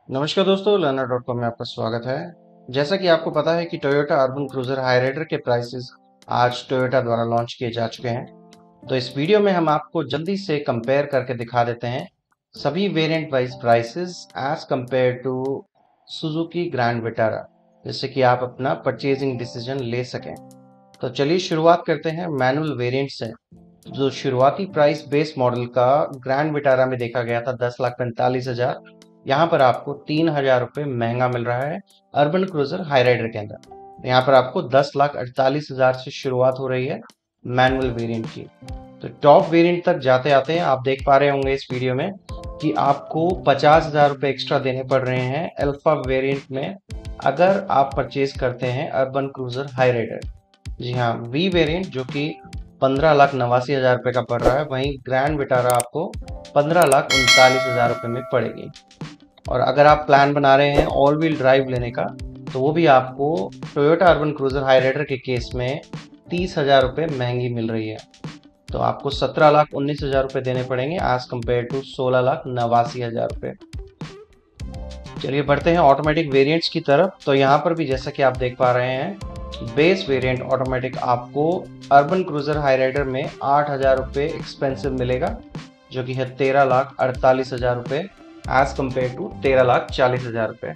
नमस्कार दोस्तों, learner.com में आपका स्वागत है। जैसा कि आपको पता है कि टोयोटा अर्बन क्रूजर हाईराइडर के प्राइसेस आज टोयोटा द्वारा लॉन्च किए जा चुके हैं। तो इस वीडियो में हम आपको जल्दी से कंपेयर करके दिखा देते हैं सभी variant wise prices as compare to Suzuki Grand Vitara, जिससे कि आप अपना परचेजिंग डिसीजन ले सकें। तो चलिए शुरुआत करते हैं मैनुअल वेरिएंट से। जो शुरुआती प्राइस बेस मॉडल का ग्रैंड विटारा में देखा गया था 10,45,000, यहाँ पर आपको 3,000 रुपये महंगा मिल रहा है अर्बन क्रूजर हाईराइडर के अंदर। यहाँ पर आपको 10,48,000 से शुरुआत हो रही है मैनुअल वेरिएंट की। तो टॉप वेरिएंट तक जाते आते हैं आप देख पा रहे होंगे इस वीडियो में कि आपको 50,000 रुपये एक्स्ट्रा देने पड़ रहे हैं अल्फा वेरिएंट में अगर आप परचेज करते हैं अर्बन क्रूजर हाईराइडर। जी हाँ, वी वेरिएंट जो कि 15,89,000 रुपये का पड़ रहा है, वहीं ग्रैंड विटारा आपको 15,39,000 रुपये में पड़ेगी। और अगर आप प्लान बना रहे हैं ऑल व्हील ड्राइव लेने का, तो वो भी आपको टोयोटा अर्बन क्रूजर हाईराइडर के केस में 30,000 रुपये महंगी मिल रही है। तो आपको 17,19,000 रुपये देने पड़ेंगे एज कम्पेयर टू 16,89,000 रुपये। चलिए बढ़ते हैं ऑटोमेटिक वेरिएंट्स की तरफ। तो यहाँ पर भी जैसा कि आप देख पा रहे हैं, बेस वेरिएंट ऑटोमेटिक आपको अर्बन क्रूजर हाईराइडर में 8,000 रुपये एक्सपेंसिव मिलेगा, जो कि है 13,48,000 रुपये एज कम्पेयर टू 13,40,000 रुपये।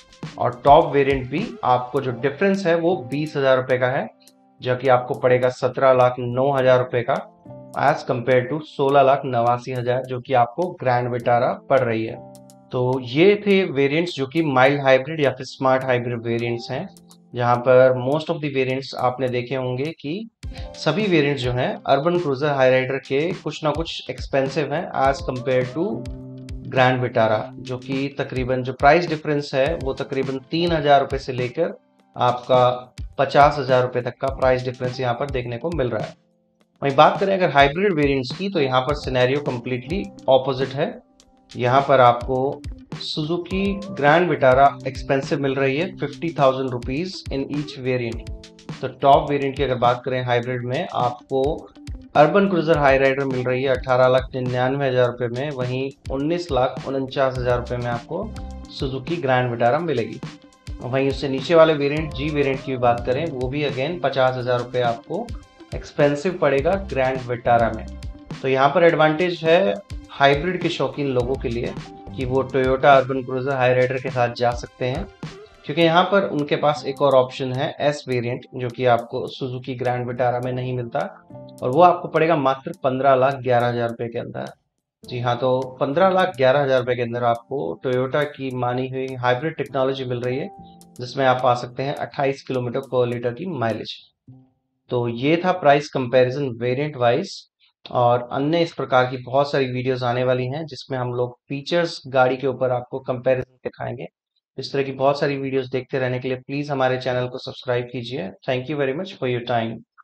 और टॉप वेरिएंट भी आपको जो डिफरेंस है वो 20,000 रुपये का है, जो कि आपको पड़ेगा 17,09,000 रुपये का एज कम्पेयर टू 16,89,000, जो कि आपको ग्रैंड विटारा पड़ रही है। तो ये थे वेरिएंट्स जो कि माइल्ड हाइब्रिड या फिर स्मार्ट हाइब्रिड वेरिएंट्स हैं, जहां पर मोस्ट ऑफ द वेरिएंट्स आपने देखे होंगे कि सभी वेरिएंट्स जो हैं अर्बन क्रूजर हाईराइडर के कुछ ना कुछ एक्सपेंसिव हैं as compare to Grand Vitara, जो कि तकरीबन जो प्राइस डिफरेंस है वो तकरीबन 3,000 रुपये से लेकर आपका 50,000 रुपये तक का प्राइस डिफरेंस यहाँ पर देखने को मिल रहा है। वहीं बात करें अगर हाइब्रिड वेरिएंट्स की, तो यहाँ पर सिनेरियो कम्प्लीटली ऑपोजिट है। यहाँ पर आपको सुजुकी ग्रैंड विटारा एक्सपेंसिव मिल रही है 50,000 रुपीज इन ईच वेरिएंट। तो टॉप वेरिएंट की अगर बात करें हाइब्रिड में, आपको अर्बन क्रूजर हाई राइडर मिल रही है 18,99,000 रुपये में, वहीं 19,49,000 रुपये में आपको सुजुकी ग्रैंड विटारा मिलेगी। वहीं उससे नीचे वाले वेरिएंट जी वेरिएंट की बात करें, वो भी अगेन 50,000 रुपये आपको एक्सपेंसिव पड़ेगा ग्रैंड विटारा में। तो यहाँ पर एडवांटेज है हाइब्रिड के शौकीन लोगों के लिए कि वो टोयोटा अर्बन क्रूजर हाईराइडर के साथ जा सकते हैं, क्योंकि यहाँ पर उनके पास एक और ऑप्शन है एस वेरिएंट, जो कि आपको सुजुकी ग्रैंड विटारा में नहीं मिलता, और वो आपको पड़ेगा मात्र 15,11,000 रुपये के अंदर। जी हाँ, तो 15,11,000 रुपये के अंदर आपको टोयोटा की मानी हुई हाइब्रिड टेक्नोलॉजी मिल रही है, जिसमें आप पा सकते हैं 28 किलोमीटर पर लीटर की माइलेज। तो ये था प्राइस कंपैरिजन वेरिएंट वाइज। और अन्य इस प्रकार की बहुत सारी वीडियोस आने वाली हैं, जिसमें हम लोग फीचर्स गाड़ी के ऊपर आपको कंपैरिजन दिखाएंगे। इस तरह की बहुत सारी वीडियोस देखते रहने के लिए प्लीज़ हमारे चैनल को सब्सक्राइब कीजिए। Thank you very much for your time.